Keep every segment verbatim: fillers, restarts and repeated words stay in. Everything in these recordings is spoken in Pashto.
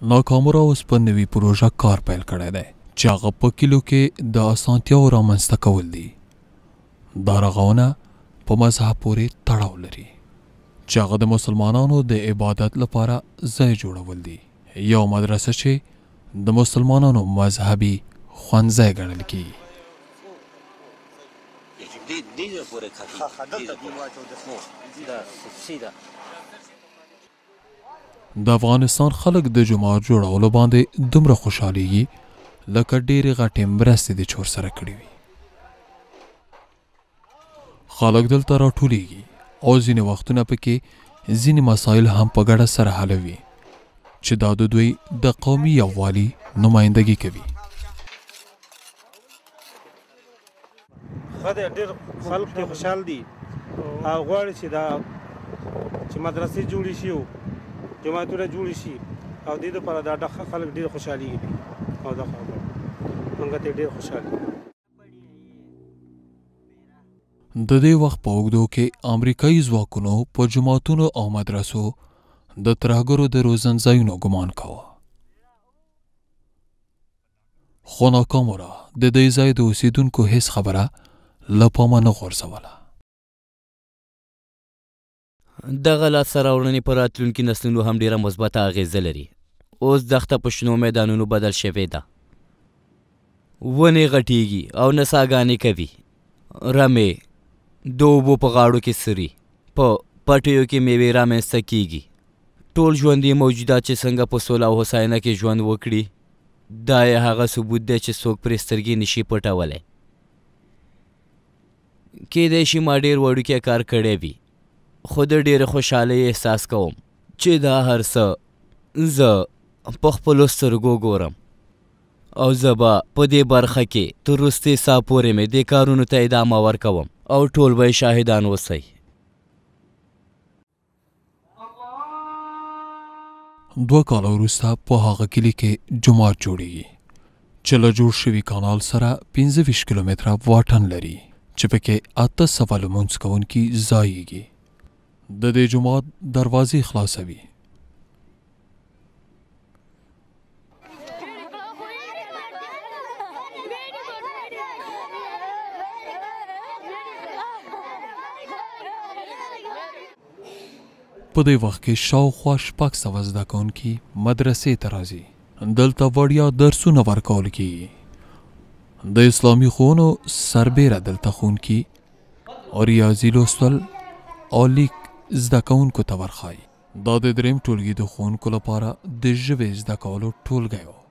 ناکامورا اوس په نوي پروژه کار پیل کړی دی چې هغه په کلیو کې د اسانتیاو رامنځته کول دي. دا رغونه په مذهب پورې تړاو لري چې هغه د مسلمانانو د عبادت لپاره ځای جوړول دي. یو مدرسه چې د مسلمانانو مذهبي ښوونځی ګڼل کیږي. د افغانستان خلک د جومات جوړولو باندې دومره خوشحالیږي لکه ډېرې غټې مرستې د چور سره کړي وي. خلک دلته راټولیږي او ځینې وختونه پکې ځینې مسایل هم په ګډه سره حلوي چې دا د دوی د قومي یووالي نمایندګي کوي. ډېر خلک ډېر خوشحال دي او غواړي چې دا چې مدرسې جوړې شي او جوماتونه جوړې شي او دې دپاره دا خلک ډېر خوشحالېږي او دا موږ ته ډېر خوشحال دي. د دې وخت په اوږدو کې امریکایي ځواکونو په جوماتونو او مدرسو د ترهګرو د روزن ځایونو ګمان کاوه. خو ناکامورا د دې ځای د اوسېدونکو هیڅ خبره له پامه نه غورځوله. دغه لاسته راوړنې په راتلونکي نسلونو هم ډېره مثبته اغېزه لري. اوس دښته په شنو میدانونو بدل شوې ده. ونې غټېږي او نڅاګانې کوي. رمې د اوبو په غاړو کې سري، په پټیو کې میوې رامنځته کیږي. ټول ژوندي موجودات چې څنګه په سوله او هوساینه کې ژوند وکړي، دا یې هغه ثبوت دی چې څوک پرې سترګې نشي پټولی. کیدای شي ما ډېر وړوکی کار کړی وي، خو د ډېرې خوشحالۍ احساس کوم چې دا هر څه زه په خپلو سترګو ګورم او زه به په دې برخه کې تر وروستي ساه پورې مې دې کارونو ته ادامه ورکوم او ټول به یې شاهدان اوسئ. دوه کاله وروسته په هغه کلي کې جومات جوړیږي چې له جوړ شوي کانال سره پنځه ویشت کیلومتره واټن لري چې پکې اته سوه لمونځ کوونکي ځایږي. د دې جومات دروازې خلاصوي. په دې وخت کې شاوخوا شپږ سوه زده کوونکي مدرسې ته راځي. دلته وړیا درسونه ورکول کېږي. د اسلامي ښوونو سربیره دلته ښوونکي ریاضي لوستل او لیک زده کوونکو ته ورښایي. دا د دریم ټولګي د ښوونکو لپاره د ژبې زده کولو ټولګی و.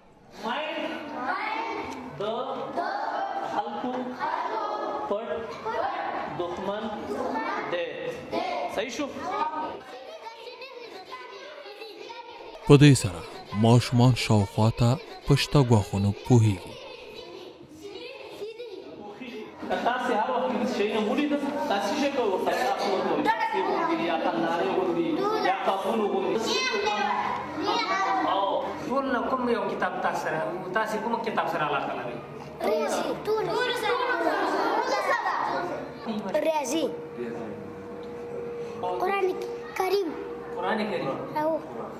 په دې سره ماشومان شاوخوا ته په شته ګواښونو پوهېږي. کوم یو کتاب تاسو سره تاسو کوم کتاب سره علاقه لرئ؟ ریاضي. ټول ریاضي. قرآن کریم. قرآن کریم. او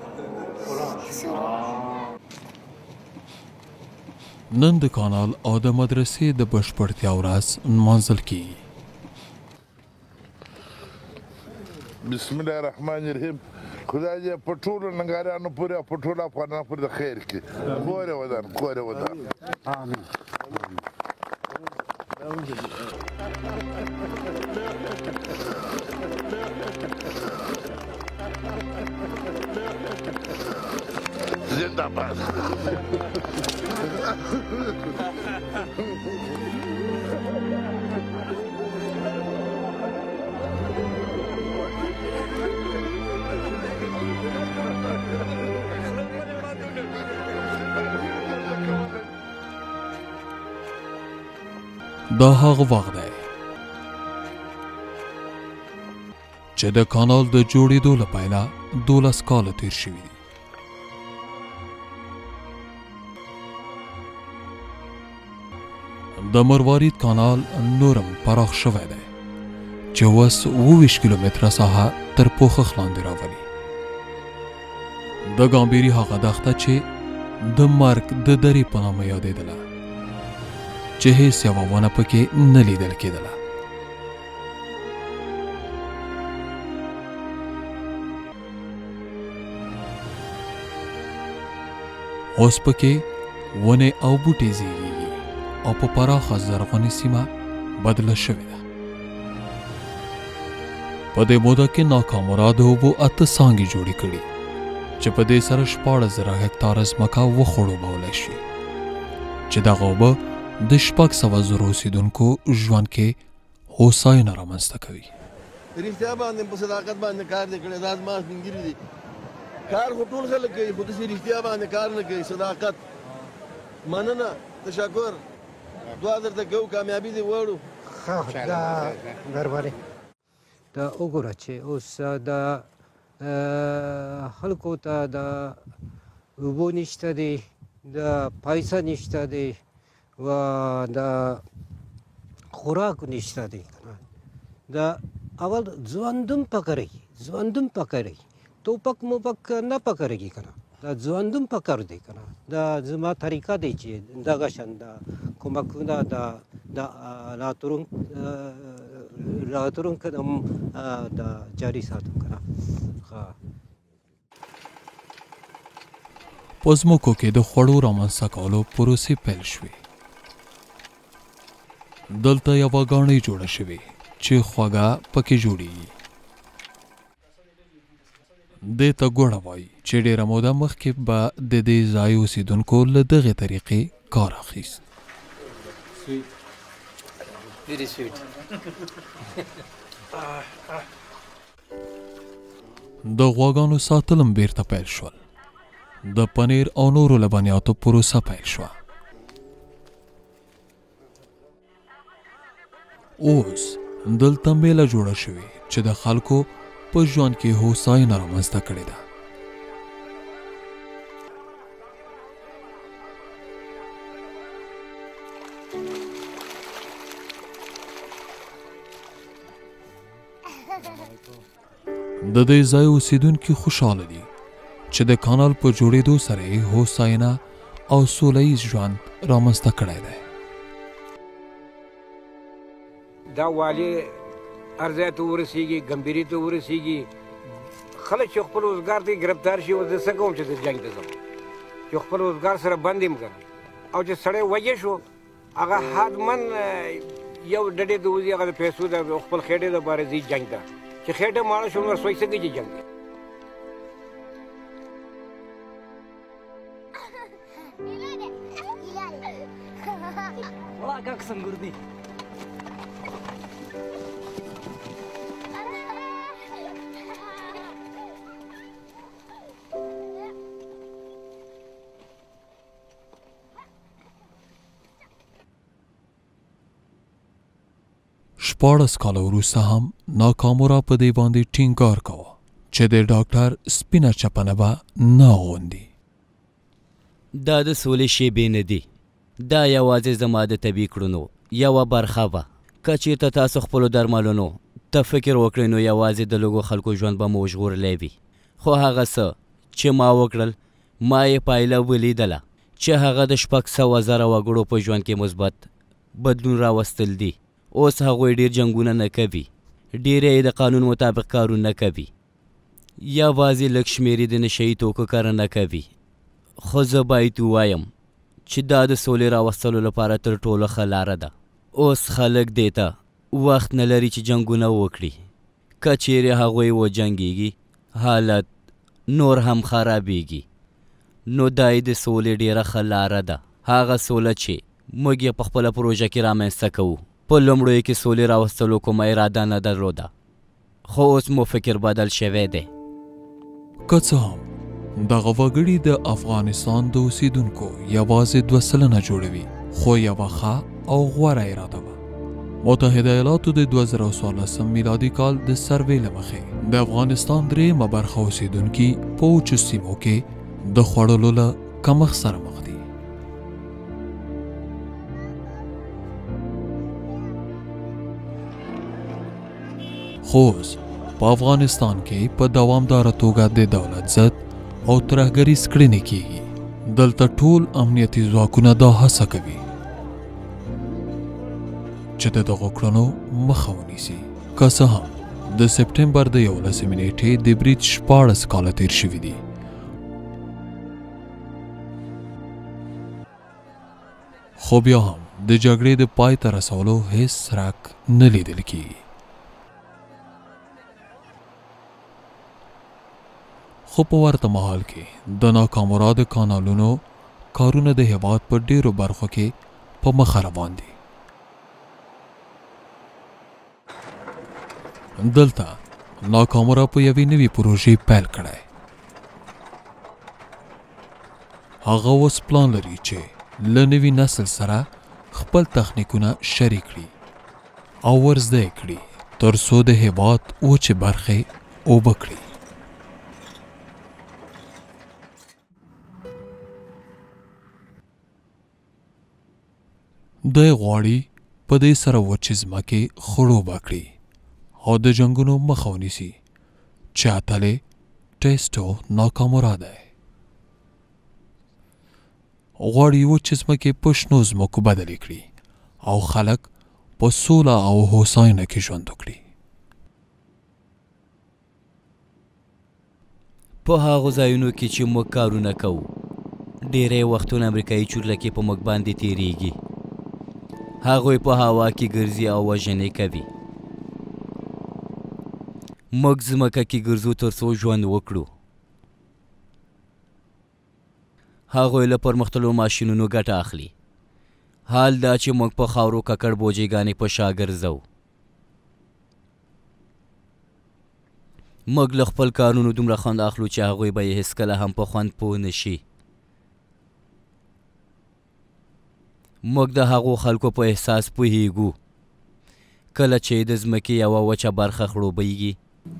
نن د کانال او د مدرسې د بشپړتیا ورځ نمانځل کیږي. بسم الله الرحمن الرحیم. خدای دې په ټولو ننګاریانو پورې او په ټولو افغانانو پورې د خیر کړي. کور ودان کور ودان. آمین. زنده باد. دا هغه وخت دی چې د کانال د جوړېدو له پیله دولس کاله تیر شوي دي. د مروارید کانال نورم پراخ شوی دی چې اوس اوه ویشت کیلومتره ساحه تر پوښښ لاندې راولي. د ګامبېري هغه دښته چې د مرګ د درې په نامه یادېدله چې هېڅ یوه ونه پکې نه لیدل کېدله. اوس پکې ونې او بوټي زیږېږي او په پراخه زرغونې سیمه بدله شوې ده. په دې موده کې ناکامورا د اوبو اته څانګې جوړې کړي چې په دې سره شپاړس زره هکتاره ځمکه وخړوبولی شي چې دغه اوبه د شپږ سوه زرو اوسېدونکو ژوند کې هوساینه رامنځته کوي. رښتیا باندې په صداقت باندې کار دی کړی. دا زما سپینګیري دي. کار خو ټول خلک کوي خو داسې رښتیا باندې کار نه کوي. صداقت، مننه، تشکر. دعا درته کوو کامیابي دې وړو. دا دربارې دا وګوره چې اوس د خلکو ته د اوبو نشته دی، د پیسه نشته دی و د خوراک نشته دی. د اول ژوندون پکارېږي، ژوندون پکارېږي، توپک موپک نه پکارېږي که نه. دا ژوندون پکار دی که نه. دا زما طریقه دی چې دغه شان د کومکونه د راتلونکي د جاري ساتم که نه. په ځمکو کې د خوړو رامنځته کولو پروسې پیل شوې. دلته یوه ګاڼۍ جوړه شوې چې خوږه پکې جوړېږي. دې ته ګوړه وایي چې ډېره موده مخکې به د دې ځای اوسېدونکو له دغې طریقې کار اخیست. د غواګانو ساتل هم بیرته پیل شول. د پنیر او نورو لبنیاتو پروسه پیل شوه. اوس دلته میله جوړه شوې چې د خلکو په ژوند کې هوساینه رامنځته کړې ده. د دې ځای اوسېدونکي خوشحاله دي چې د کانال په جوړېدو سره یې هوساینه او سوله ییز ژوند رامنځته کړی دی. دا والي هر ځای ته ورسېږي، ګمبېري ته ورسېږي. خلک چې خپل روزګار ته ګرفتار شي اوس زه څه کوم چې د جنګ ته ځم چې خپل روزګار سره بند یم که او چې سړی وجه شو هغه حتمن یو ډډې ته وځي، هغه د پیسو د خپل خېټې دپاره ځي جنګ ته. چې خېټه ماړه شو نو رسوی څه کوي چې جنګ دی. Как сангурни. شپاړس کاله وروسته هم ناکامورا په دې باندې ټینګار کوه چې د ډاکټر سپینه چپنه به نه اغوندي. دا د سولې شیبې نه دي، دا یوازې زما د طبیعي کړنو یوه برخه وه. که چېرته تاسو خپلو درملونو ته فکر وکړئ نو یوازې د لږو خلکو ژوند به مو ژغورلی وي. خو هغه څه چې ما وکړل ما یې پایله ولیدله چې هغه د شپږ سوه زره وګړو په ژوند کې مثبت بدلون راوستل دي. اوس هغوی ډېر جنګونه نه کوي، ډېر یې د قانون مطابق کارونه کوي، یوازې لږ شمېر یې د نشهیي توکو کرنه کوي. خو زه باید ووایم چې دا د سولې راوستلو لپاره تر ټولو ښه لاره ده. اوس خلک دې ته وخت نه لري چې جنګونه وکړي. که چیرې هغوی وجنګېږي حالت نور هم خرابېږي. نو دا یې د سولې ډېره ښه لاره ده، هغه سوله چې موږ یې په خپله پروژه کې رامنځته کوو. په لومړیو کې سولې راوستلو کومه اراده نه درلوده، خو اوس مو فکر بدل شوی دی. که څه هم دغه وګړي د افغانستان د اوسېدونکو یوازې دوه سلنه جوړوي، خو یوه ښه او غوره اراده وه. متحده ایالاتو د دوه زره څوارلسم میلادي کال د سروې له مخې د افغانستان درېیمه برخه اوسېدونکي په وچو سیمو کې د خوړلو له کمښت سره مخ دي. خو اوس په افغانستان کې په دوامداره توګه د دولت ضد او ترهګریز کړنې کیږي. دلته ټول امنیتي ځواکونه دا هڅه کوي چې د دغو کړنو مخه ونیسي. که څه هم د سپټمبر د یولسمې نېټې د برید شپاړس کاله تیر شوي دي. خو بیا هم د جګړې د پای ته رسولو هیڅ څرک نه لیدل کیږي. خو په ورته مهال کې د ناکامورا د کانالونو کارونه د هېواد په ډېرو برخو کې په مخه روان دي. دلته ناکامورا په یوې نوې پروژې پیل کړی. هغه اوس پلان لري چې له نوي نسل سره خپل تخنیکونه شریک کړي او ورزده یې کړي تر څو د هېواد وچې برخې اوبه کړي. دی غواړي په دې سره وچې ځمکې خړوبه کړي او د جنګونو مخه ونیسي چې اتلې ټیسټو ناکامورا دی. غواړي وچې ځمکې په شنو ځمکو بدلې کړي او خلک په سوله او هوساینه کې ژوند وکړي. په هغو ځایونو کې چې موږ کارونه کوو ډېری وختونه امریکایي چورلکې په موږ باندې تېرېږي. هغوی په هوا کې ګرځي او وژنې کوي. موږ ځمکه کې ګرځو تر څو ژوند وکړو. هغوی له پرمختللو ماشینونو ګټه اخلي. حال دا چې موږ په خاورو ککړ بوجیګانې په شا ګرځو. موږ له خپل کارونو دومره خوند اخلو چې هغوی به یې هېڅکله هم په خوند پوه نه شي. موږ د هغو خلکو په احساس پوهیږو کله چې د ځمکې یوه وچه برخه خړوبیږي.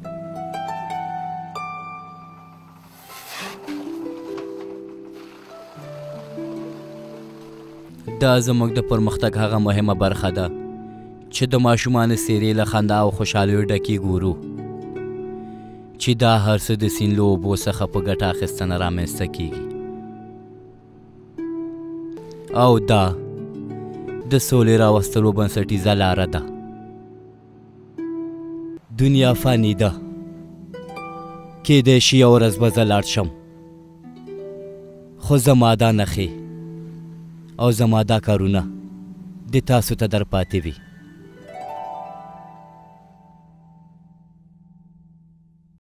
دا زموږ د پرمختګ هغه مهمه برخه ده چې د ماشومانو څېرې له خندا او خوشحالیو ډکې ګورو چې دا هر څه د سیند له اوبو څخه په ګټه اخیستنه رامنځته کیږي. او دا د سولې راوستلو بنسټیزه لاره ده. دنیا فانی ده. کیدای شي یوه ورځ به زه لاړ شم خو زما دا نښې او زما دا کارونه د تاسو ته در پاتې وي.